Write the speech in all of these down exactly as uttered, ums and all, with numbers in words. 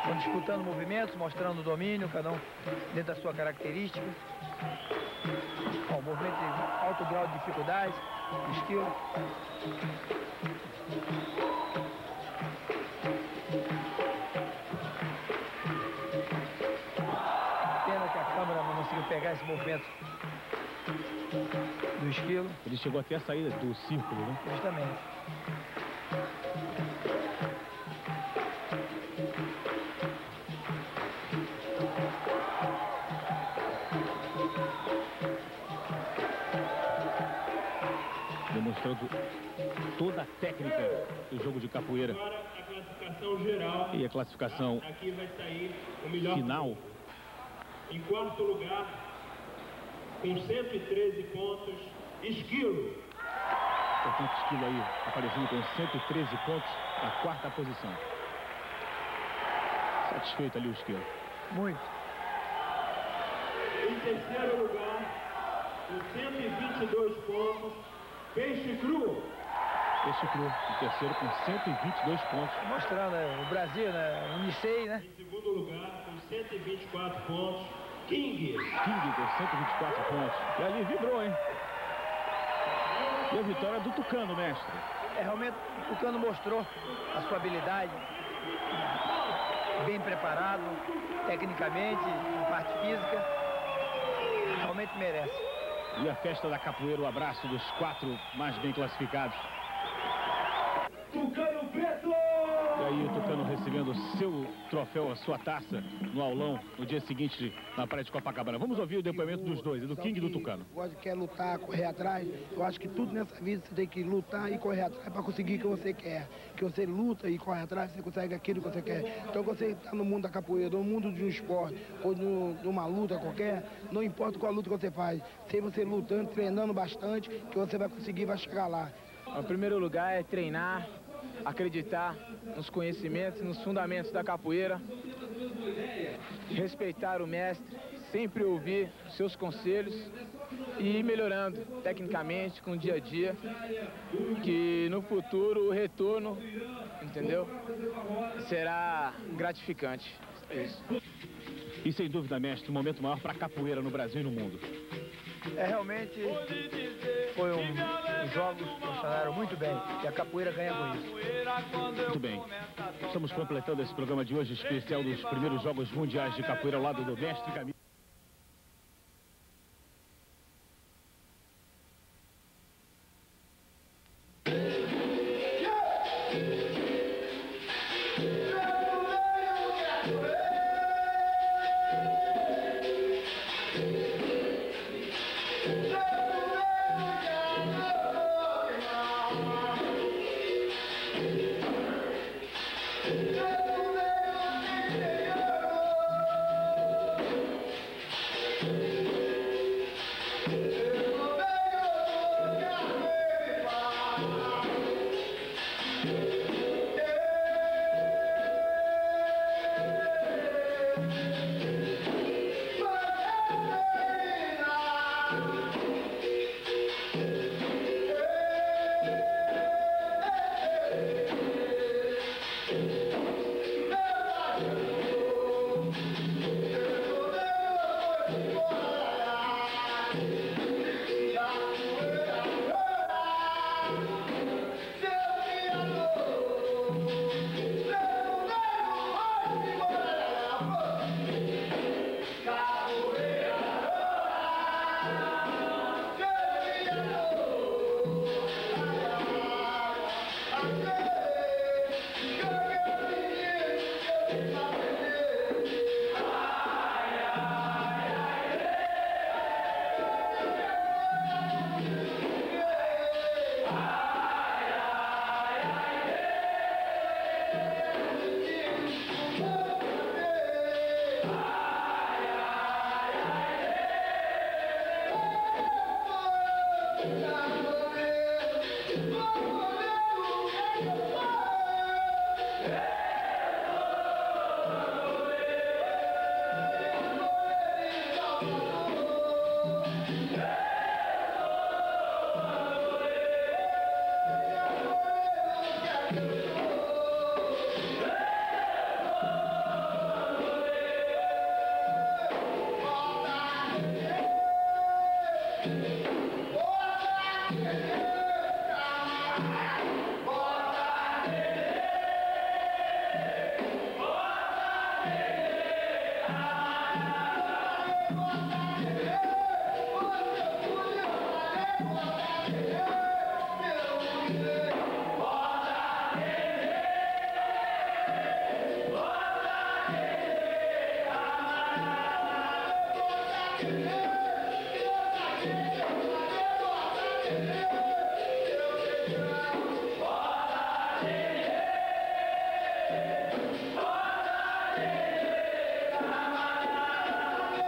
Estão disputando movimentos, mostrando o domínio, cada um dentro da sua característica. Bom, movimento de alto grau de dificuldade, skill. Pena que a câmera não conseguiu pegar esse movimento do esquilo. Ele chegou até a saída do círculo, né? Justamente. Demonstrando toda a técnica do jogo de capoeira. Agora a classificação geral. E a classificação aqui vai sair o melhor final. Em quarto lugar, com cento e treze pontos, Esquilo. Portanto, Esquilo aí aparecendo com cento e treze pontos na quarta posição. Satisfeito ali o Esquilo. Muito. Em terceiro lugar, com cento e vinte e dois pontos, Peixe Cru. Peixe Cru, em terceiro com cento e vinte e dois pontos. Mostrando né, o Brasil, né? Unicei, né? Em segundo lugar, com cento e vinte e quatro pontos, King. King com cento e vinte e quatro pontos. E ali vibrou, hein? E a vitória do Tucano, mestre. É, realmente o Tucano mostrou a sua habilidade. Bem preparado, tecnicamente, na parte física. Realmente merece. E a festa da capoeira, o abraço dos quatro mais bem classificados. Tucano Preto! E aí o Tucano recebendo seu troféu, a sua taça, no aulão, no dia seguinte, na praia de Copacabana. Vamos ouvir o depoimento dos dois, do King e do Tucano. Você quer lutar, correr atrás, eu acho que tudo nessa vida você tem que lutar e correr atrás para conseguir o que você quer. Que você luta e corre atrás, você consegue aquilo que você quer. Então quando você está no mundo da capoeira, no mundo de um esporte, ou de uma luta qualquer, não importa qual luta que você faz, se você lutando, treinando bastante, que você vai conseguir, vai chegar lá. O primeiro lugar é treinar, acreditar nos conhecimentos, nos fundamentos da capoeira, respeitar o mestre, sempre ouvir seus conselhos e ir melhorando tecnicamente com o dia a dia, que no futuro o retorno, entendeu, será gratificante. É isso. E sem dúvida, mestre, um momento maior para a capoeira no Brasil e no mundo. É, realmente foi um, os jogos funcionaram muito bem e a capoeira ganha com isso. Muito bem. Estamos completando esse programa de hoje especial dos primeiros Jogos Mundiais de Capoeira ao lado do mestre Camilo.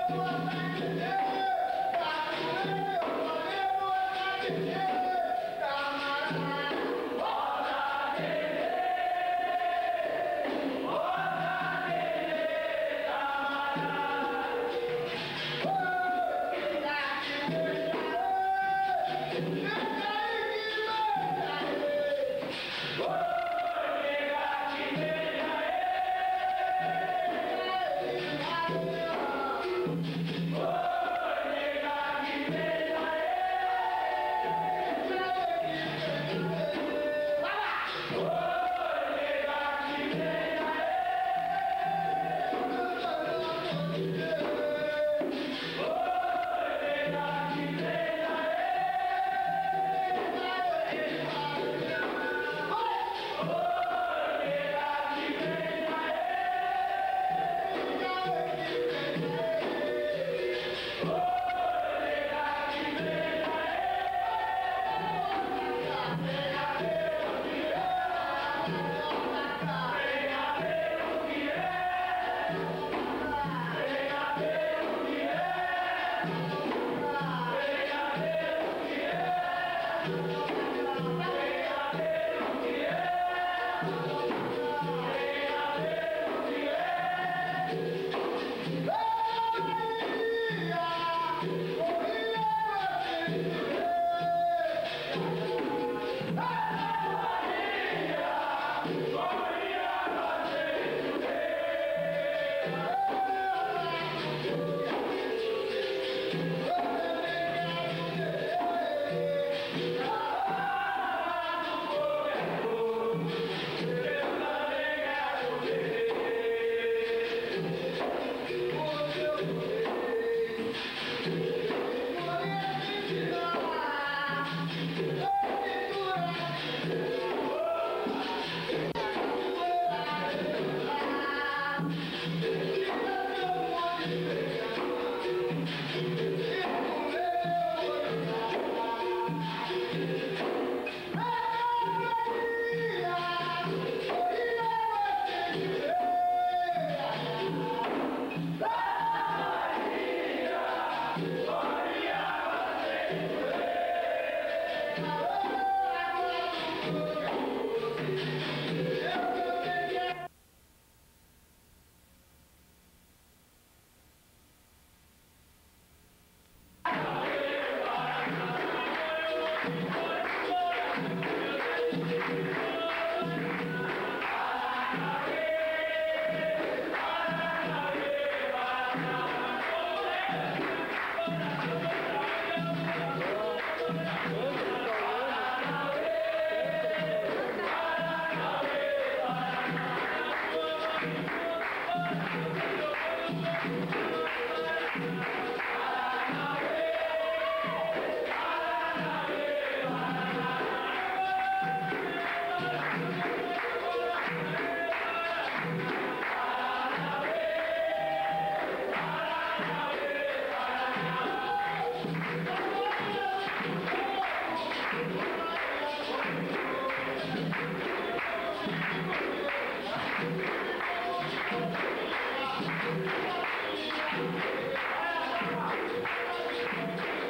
Thank you.